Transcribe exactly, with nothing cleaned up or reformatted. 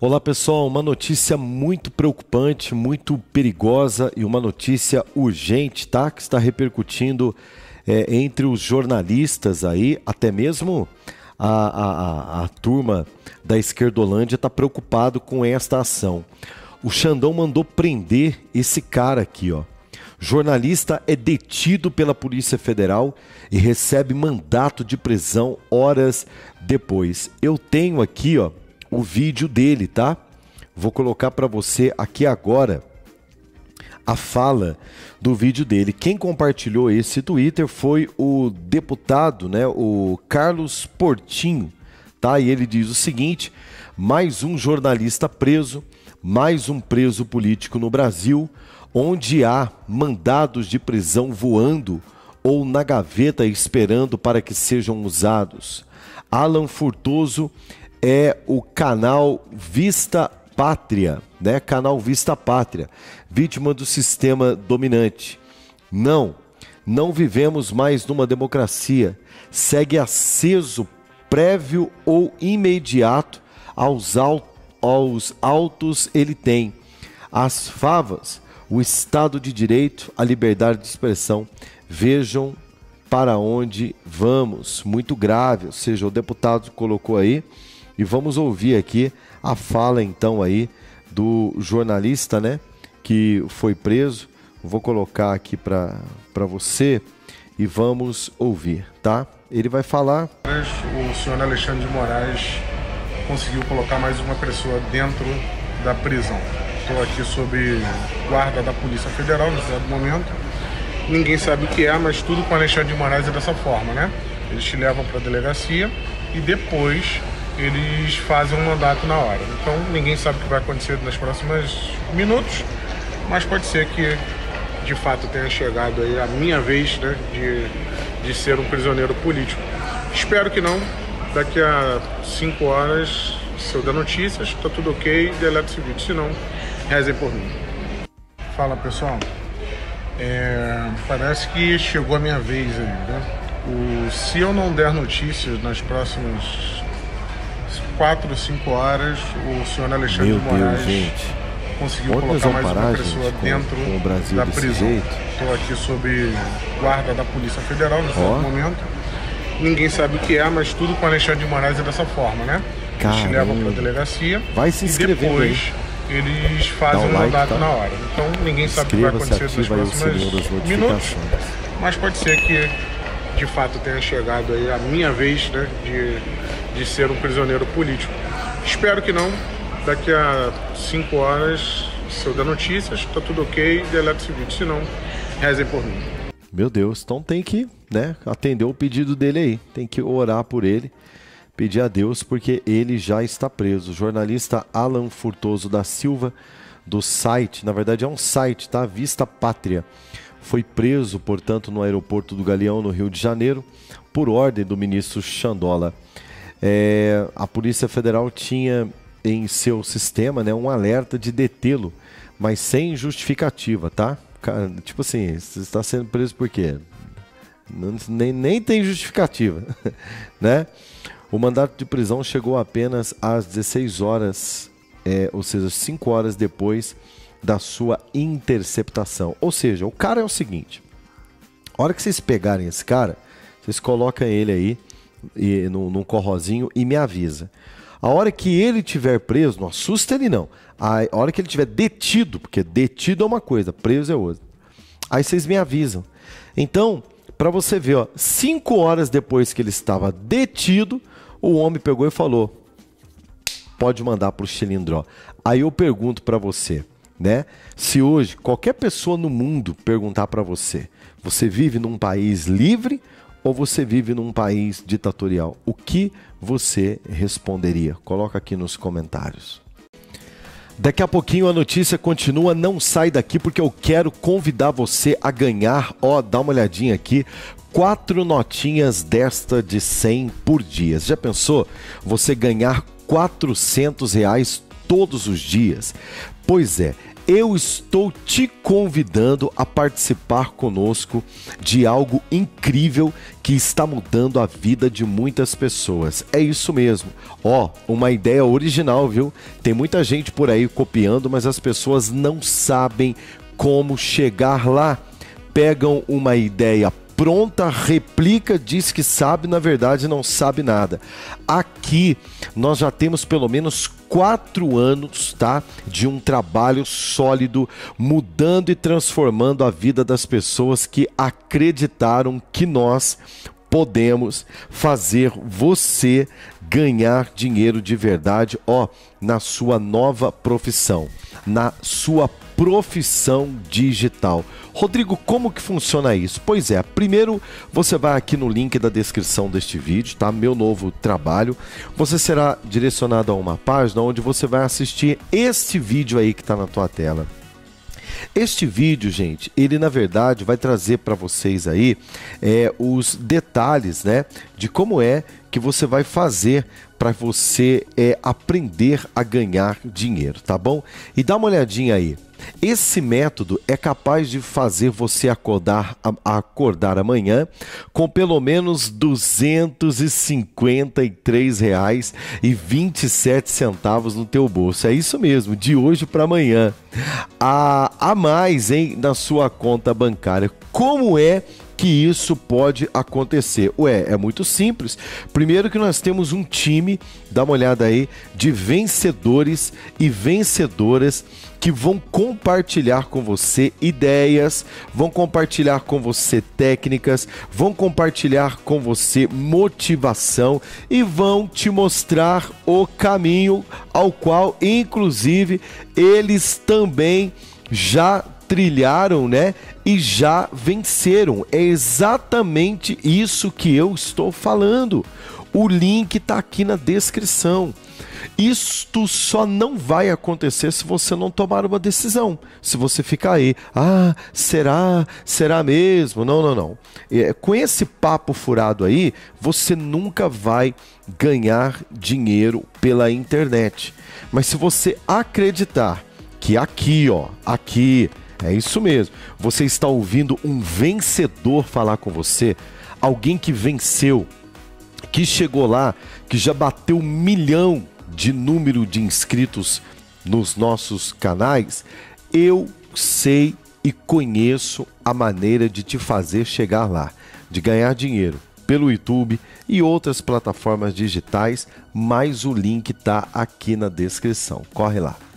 Olá pessoal, uma notícia muito preocupante, muito perigosa e uma notícia urgente, tá? Que está repercutindo é, entre os jornalistas aí, até mesmo a, a, a, a turma da Esquerdolândia está preocupado com esta ação. O Xandão mandou prender esse cara aqui, ó. Jornalista é detido pela Polícia Federal e recebe mandato de prisão horas depois. Eu tenho aqui, ó, o vídeo dele, tá? Vou colocar para você aqui agora a fala do vídeo dele. Quem compartilhou esse Twitter foi o deputado, né, o Carlos Portinho, tá? E ele diz o seguinte: mais um jornalista preso, mais um preso político no Brasil, onde há mandados de prisão voando ou na gaveta esperando para que sejam usados. Alan Furtoso é o canal Vista Pátria, né? Canal Vista Pátria, vítima do sistema dominante. Não, não vivemos mais numa democracia. Segue aceso, prévio ou imediato aos, aos autos ele tem. As favas, o Estado de Direito, a liberdade de expressão. Vejam para onde vamos. Muito grave, ou seja, o deputado colocou aí. E vamos ouvir aqui a fala então aí do jornalista, né, que foi preso. Vou colocar aqui para para você e vamos ouvir, tá? Ele vai falar. O senhor Alexandre de Moraes conseguiu colocar mais uma pessoa dentro da prisão. Estou aqui sob guarda da Polícia Federal nesse exato momento. Ninguém sabe o que é, mas tudo com o Alexandre de Moraes é dessa forma, né? Eles te levam para a delegacia e depois eles fazem um mandato na hora. Então ninguém sabe o que vai acontecer nos próximos minutos, mas pode ser que de fato tenha chegado aí a minha vez, né, de, de ser um prisioneiro político. Espero que não. Daqui a cinco horas, se eu der notícias, tá tudo ok, deleta esse vídeo. Se não, rezem por mim. Fala pessoal, é, parece que chegou a minha vez aí, né? O, se eu não der notícias nas próximas quatro, cinco horas, o senhor Alexandre Meu de Moraes Deus, gente. conseguiu Onde colocar mais parar, uma pessoa gente, dentro com, com o Brasil da desse prisão. jeito? Estou aqui sob guarda da Polícia Federal nesse oh. momento. Ninguém sabe o que é, mas tudo com o Alexandre de Moraes é dessa forma, né? Eles te levam para a delegacia. Vai se inscrevendo e depois aí. Eles fazem um like, mandato tá? na hora. Então ninguém sabe o que vai acontecer nos próximos minutos, mas pode ser que de fato tenha chegado aí a minha vez, né, de, de ser um prisioneiro político. Espero que não. Daqui a cinco horas, se eu der notícias, tá tudo ok, deleta esse vídeo. Se não, rezem por mim. Meu Deus, então tem que, né, atender o pedido dele aí. Tem que orar por ele, pedir a Deus, porque ele já está preso. O jornalista Alan Furtoso da Silva, do site, na verdade é um site, tá? Vista Pátria. Foi preso, portanto, no aeroporto do Galeão, no Rio de Janeiro, por ordem do ministro Xandola. É, a Polícia Federal tinha em seu sistema, né, um alerta de detê-lo, mas sem justificativa, tá? Cara, tipo assim, você está sendo preso por quê? Não, nem, nem tem justificativa, né? O mandato de prisão chegou apenas às dezesseis horas, é, ou seja, cinco horas depois da sua interceptação. Ou seja, o cara é o seguinte: a hora que vocês pegarem esse cara, vocês colocam ele aí e, num, num corrozinho e me avisa. A hora que ele tiver preso, não assusta ele não. A hora que ele tiver detido, porque detido é uma coisa, preso é outra. Aí vocês me avisam. Então, para você ver, ó, cinco horas depois que ele estava detido, o homem pegou e falou: pode mandar para o Chilindró. Aí eu pergunto para você, né? Se hoje qualquer pessoa no mundo perguntar para você, você vive num país livre ou você vive num país ditatorial? O que você responderia? Coloca aqui nos comentários. Daqui a pouquinho a notícia continua, não sai daqui porque eu quero convidar você a ganhar, ó, dá uma olhadinha aqui, quatro notinhas desta de cem por dia. Já pensou você ganhar quatrocentos reais todos os dias? Pois é, eu estou te convidando a participar conosco de algo incrível que está mudando a vida de muitas pessoas. É isso mesmo. Ó, uma ideia original, viu? Tem muita gente por aí copiando, mas as pessoas não sabem como chegar lá. Pegam uma ideia pronta, replica, diz que sabe, na verdade não sabe nada. Aqui nós já temos pelo menos quatro anos, tá, de um trabalho sólido, mudando e transformando a vida das pessoas que acreditaram que nós podemos fazer você ganhar dinheiro de verdade, ó, na sua nova profissão, na sua profissão digital. Rodrigo, como que funciona isso? Pois é, primeiro você vai aqui no link da descrição deste vídeo, tá? Meu novo trabalho. Você será direcionado a uma página onde você vai assistir este vídeo aí que está na tua tela. Este vídeo, gente, ele na verdade vai trazer para vocês aí é, os detalhes, né, de como é que você vai fazer para você é, aprender a ganhar dinheiro, tá bom? E dá uma olhadinha aí. Esse método é capaz de fazer você acordar, a, acordar amanhã com pelo menos duzentos e cinquenta e três reais e vinte e sete centavos no teu bolso. É isso mesmo, de hoje para amanhã. A, a mais, hein, na sua conta bancária. Como é que isso pode acontecer? Ué, é muito simples. Primeiro que nós temos um time, dá uma olhada aí, de vencedores e vencedoras que vão compartilhar com você ideias, vão compartilhar com você técnicas, vão compartilhar com você motivação e vão te mostrar o caminho ao qual, inclusive, eles também já trilharam, né? E já venceram. É exatamente isso que eu estou falando. O link está aqui na descrição. Isto só não vai acontecer se você não tomar uma decisão. Se você ficar aí, ah, será? Será mesmo? Não, não, não. É, com esse papo furado aí, você nunca vai ganhar dinheiro pela internet. Mas se você acreditar que aqui, ó, aqui, é isso mesmo, você está ouvindo um vencedor falar com você, alguém que venceu, que chegou lá, que já bateu um milhão de número de inscritos nos nossos canais, eu sei e conheço a maneira de te fazer chegar lá, de ganhar dinheiro pelo YouTube e outras plataformas digitais, mas o link está aqui na descrição. Corre lá.